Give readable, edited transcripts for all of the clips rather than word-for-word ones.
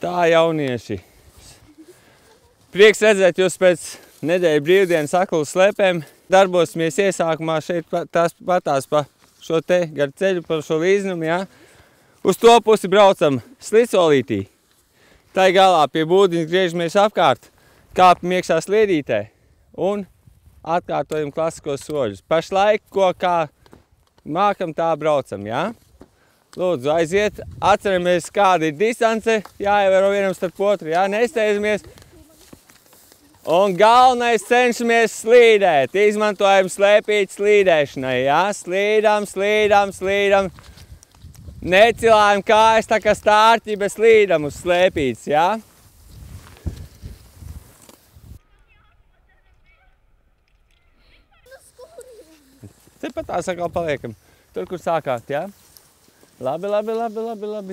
Tā, jaunieši. Prieks redzēt jūs pēc nedēļu brīvdienas aklu slēpēm. Darbosimies iesākumā šeit patās pa šo te gar ceļu, pa šo līznumu, jā. Uz to pusi braucam slicolītī. Tai galā pie būdiņas griežamies apkārt, kāpam iekšā sliedītē un atkārtojam klasiskos soļus. Pašlaik, ko kā mākam, tā braucam, jā. Lūdzu, aiziet, atceramies, kāda ir distance, jāievēro vienam starp otru, jā, nesteidzamies. Un galvenais cenšamies slīdēt, izmantojam slēpīt slīdēšanai, jā, slīdam. Necilājam kājas tā kā stārķi, bet slīdam uz slēpītes, jā. Tepat tā sakal paliekam, tur, kur sākāt, jā. Labi.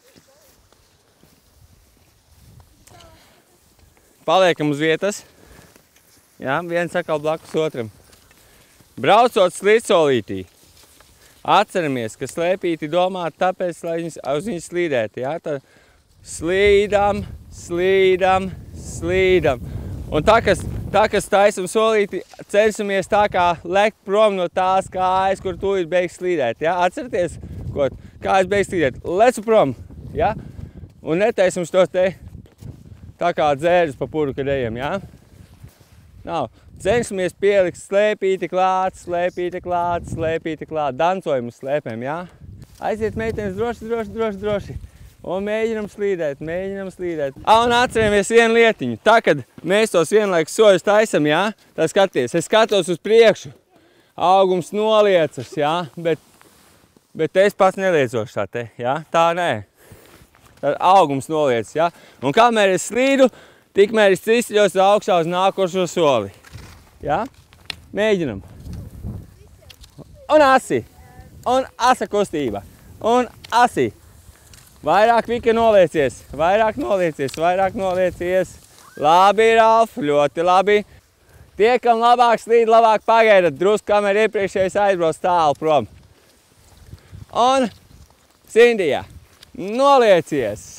Paliekam uz vietas. Jā, viens sakal blakus otram. Braucot slicolītī, atceramies, ka slēpīti domāt tāpēc, lai uz viņu slīdētu. Jā, tad slīdam. Un tā, kas taisam solīti, cenšamies tā kā lekt prom no tās kājas, kur tūlīt beigs slīdēt. Jā, atceraties, kājas beigs slīdēt. Lecu prom, jā, un netaisam šo te tā kā dzēris pa puru, kad ejam, jā. Nav. Cenšamies pielikt slēpīti klāt, dancojam uz slēpēm, jā. Aiziet meitenes droši. Un mēģinam slīdēt. Un atceramies vienu lietiņu. Tā, kad mēs tos vienlaikus soļus taisam, jā, tā skaties, es skatos uz priekšu. Augums noliecas, jā, bet es pats neliecos tā te, jā, tā nē. Tad augums noliecas, jā. Un kamēr es slīdu, tikmēr es cistiļos augšā uz nākošo soli. Jā? Mēģinam. Un asi. Un asa kustība. Un asi. Vairāk, Vika, noliecies. Vairāk noliecies. Labi, Ralf, ļoti labi. Tie, kam labāk slīd, labāk pagaidat. Drusku, kamēr iepriekšējais aizbrauc tālu prom. Un Sindija. Noliecies.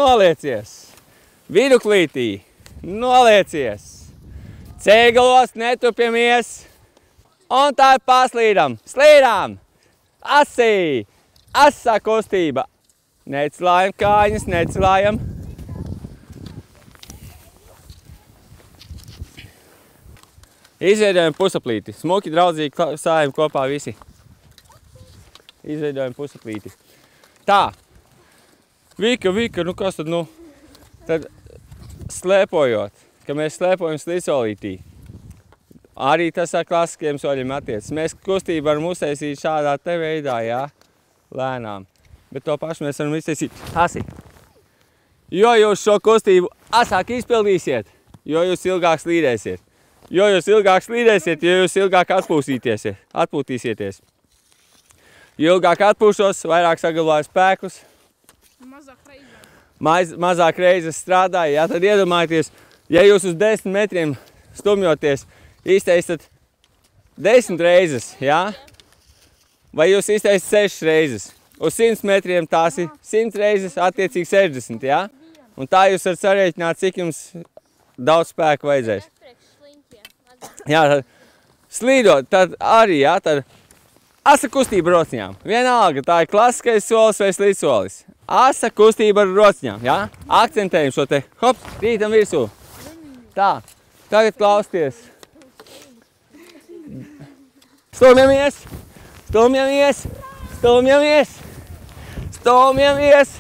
Viduklītī. Noliecies. Cēgalos netupjamies. Un tā paslīdam. Slīdām. Asī. Asa kustība. Necilājam kājiņas, necilājam. Izveidojam pusaplīti. Smuki, draudzīgi sājam kopā visi. Izveidojam pusaplīti. Tā. Vika, nu kas tad, nu? Tad slēpojot, ka mēs slēpojam slicolītī. Arī tas ar klasiskiem soļiem attiecas. Mēs kustību varam uztaisīt šādā te veidā, jā, lēnām. Bet to pašu mēs varam iztaisīt asi. Jo jūs šo kustību asāk izpildīsiet, jo jūs ilgāk slīdēsiet. Jo jūs ilgāk atpūtīsieties. Jo ilgāk atpūšos, vairāk saglabāju spēkus. Mazāk reizes strādāja, jā, tad iedomājieties, ja jūs uz 10 metriem stumjoties izteistat 10 reizes, jā, vai jūs izteistat 6 reizes. Uz 100 metriem tās ir 100 reizes, attiecīgi 60, jā, un tā jūs varat sarēķināt, cik jums daudz spēku vajadzēs. Jā, tad slīdot, tad arī, jā, tad asa kustība rociņām. Vienalga, tā ir klasiskais solis vai slīdsolis. Asa kustība ar rociņām, jā? Akcentējam šo te, hops, rītam virsū. Tā, tagad klausties. Stumjamies.